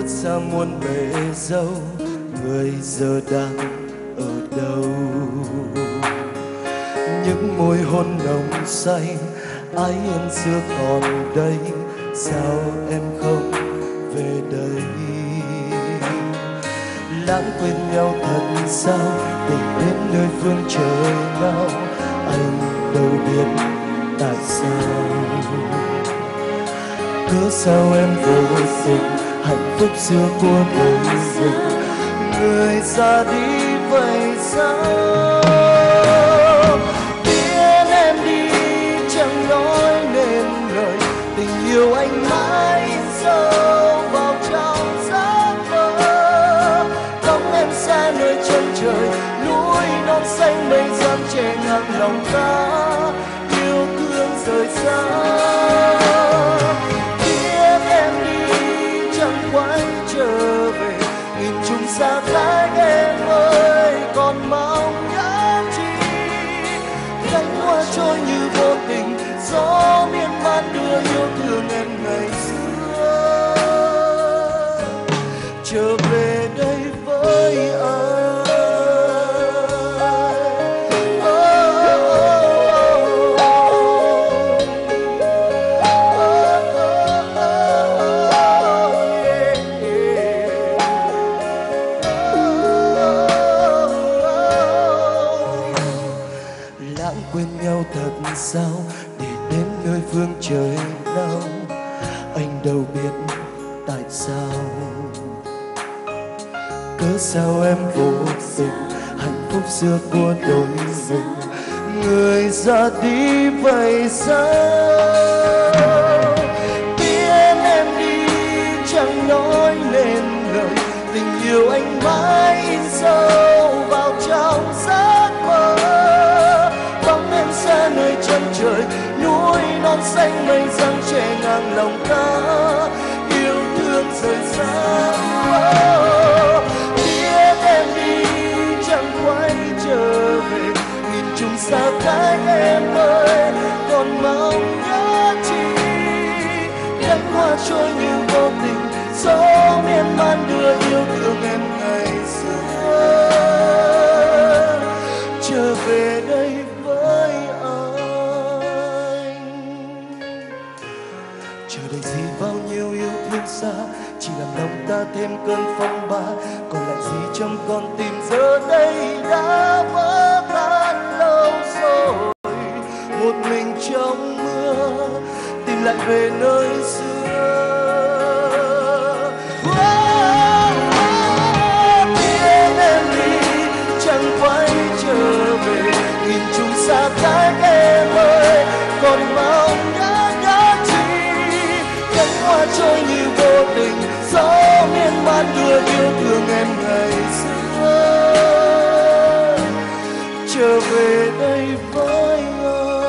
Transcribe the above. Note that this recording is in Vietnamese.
bước ra muôn bể dâu, người giờ đang ở đâu? Những môi hôn nồng say, ái yên xưa còn đây, sao em không về đây? Lãng quên nhau thật sao, tình đến nơi phương trời nào, anh đâu biết tại sao. Cớ sao em vô tình, hạnh phúc xưa của đời mình, người ra đi vậy sao? Biết em đi chẳng nói nên lời, tình yêu anh mãi sâu vào trong giấc mơ. Đóng em xa nơi chân trời, núi non xanh mây giăng che ngang lòng ta, yêu thương rời xa. Xa cách em ơi, còn mong nhớ chi? Cánh hoa trôi như vô tình, gió miên man đưa yêu thương em ngày xưa trở về đây với anh. Quên nhau thật sao, để đến nơi phương trời nào, anh đâu biết tại sao. Cớ sao em vô tình, hạnh phúc xưa của đôi mình, người ra đi vậy sao? Biết em đi chẳng nói nên lời, tình yêu anh mãi in sâu vào trong giấc mơ. Xa nơi chân trời, núi non xanh mây giăng che ngang lòng ta, yêu thương rời xa. Biết em đi chẳng quay trở về, nhìn chung xa cách em ơi, còn mong nhớ chi? Cánh hoa trôi như vô tình, gió miên man đưa yêu thương em ngày xưa trở về đây với anh. Chờ đợi gì bao nhiêu yêu thương xa, chỉ làm lòng ta thêm cơn phong ba. Còn lại gì trong con tim giờ đây đã vỡ tan lâu rồi. Một mình trong mưa tìm lại về nơi xưa. Biết em đi chẳng quay trở về, nhìn chung xa cách em ơi, còn mong nhớ chi? Cánh hoa trôi như vô tình, gió miên man đưa yêu thương em ngày xưa trở về đây với anh.